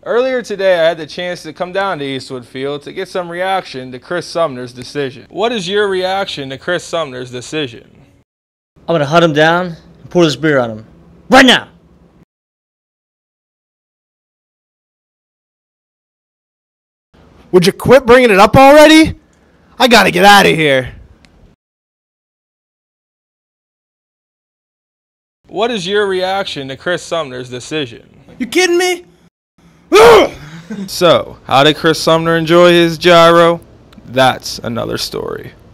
Earlier today, I had the chance to come down to Eastwood Field to get some reaction to Chris Sumner's decision. What is your reaction to Chris Sumner's decision? I'm going to hunt him down and pour this beer on him. Right now! Would you quit bringing it up already? I gotta get out of here. What is your reaction to Chris Sumner's decision? You kidding me? So, how did Chris Sumner enjoy his gyro? That's another story.